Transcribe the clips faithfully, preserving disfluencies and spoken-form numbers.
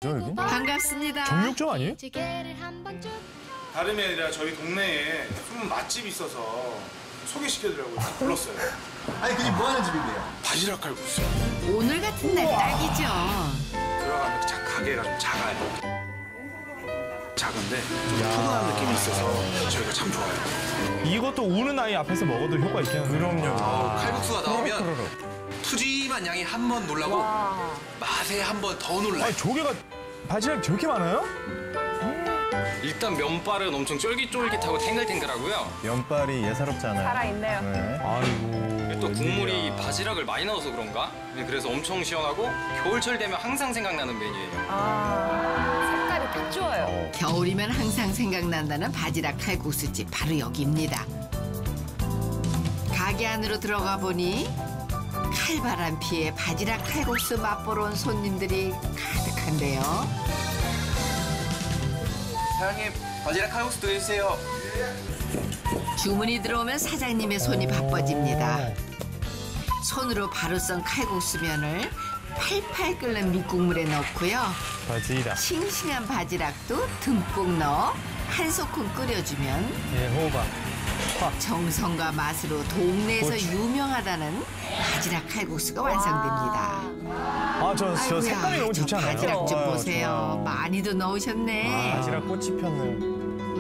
여기? 반갑습니다. 정육점 아니에요? 다름이 아니라 저희 동네에 숨은 맛집이 있어서 소개시켜드리려고 불렀어요. 아니 그게 뭐 하는 집인데요? 바지락 칼국수. 오늘 같은 날 딱이죠. 들어가면 자, 가게가 좀 작아요. 작은데 좀 푸근한 느낌이 있어서 저희가 참 좋아요. 이것도 우는 아이 앞에서 먹어도 효과 있겠는데. 그럼요. 아, 칼국수가 나오면 푸짐한 양이 한 번 놀라고 맛에 한 번 더 놀라요. 아니, 조개가 바지락이 저렇게 많아요? 일단 면발은 엄청 쫄깃쫄깃하고 탱글탱글하고요. 면발이 예사롭잖아요. 살아있네요. 네. 아이고. 또 국물이 바지락을 많이 넣어서 그런가? 네, 그래서 엄청 시원하고 겨울철 되면 항상 생각나는 메뉴예요. 아, 색깔이 딱 좋아요. 겨울이면 항상 생각난다는 바지락 칼국수집 바로 여기입니다. 가게 안으로 들어가 보니 칼바람 피해 바지락 칼국수 맛보러 온 손님들이 가득한데요. 사장님, 바지락 칼국수 드세요. 주문이 들어오면 사장님의 손이 바빠집니다. 손으로 바로 썬 칼국수면을 팔팔 끓는 밑국물에 넣고요. 바지락. 싱싱한 바지락도 듬뿍 넣어 한 소끔 끓여주면 예, 호박. 정성과 맛으로 동네에서 고추. 유명하다는 바지락 칼국수가 완성됩니다. 아, 저, 저 색깔이 너무 좋지 않아요? 바지락 좀 아, 보세요. 좋아요. 많이도 넣으셨네. 바지락 꽃이 폈네요.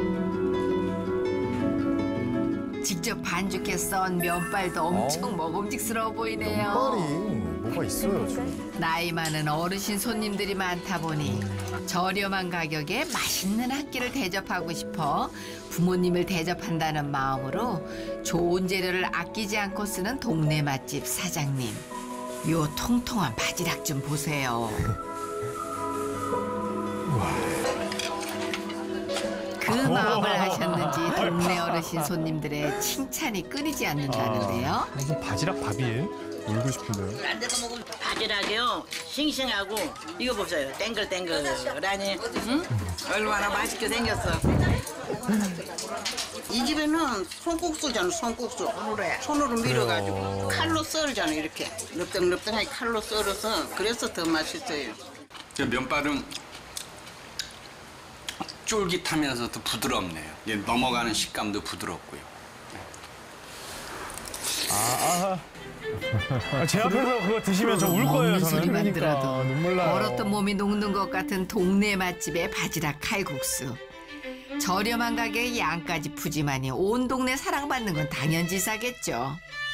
직접 반죽해 썬 면발도 엄청 어? 먹음직스러워 보이네요. 면발이 뭐가 있어요, 지금. 나이 많은 어르신 손님들이 많다 보니 저렴한 가격에 맛있는 한 끼를 대접하고 싶어 부모님을 대접한다는 마음으로 좋은 재료를 아끼지 않고 쓰는 동네 맛집 사장님. 요 통통한 바지락 좀 보세요. 그 마음을 하셨는지 동네 어르신 손님들의 칭찬이 끊이지 않는다는데요. 무슨 바지락 밥이에요? 울고 싶은데요. 딴 데서 먹으면 바지락이요 싱싱하고 이거 보세요 땡글땡글하니 응? 얼마나 맛있게 생겼어. 이 집에는 손국수잖아 손국수 손으로 밀어가지고 칼로 썰잖아 이렇게 넙떡넙떡하게 칼로 썰어서 그래서 더 맛있어요. 면발은 쫄깃하면서도 부드럽네요. 이게 넘어가는 식감도 부드럽고요. 아, 아. 제 앞에서 그거 드시면 저 울 거예요, 저는. 소리만 들어도 그러니까, 눈물 나요. 얼었던 몸이 녹는 것 같은 동네 맛집의 바지락 칼국수. 저렴한 가격에 양까지 푸짐하니 온 동네 사랑받는 건 당연지사겠죠.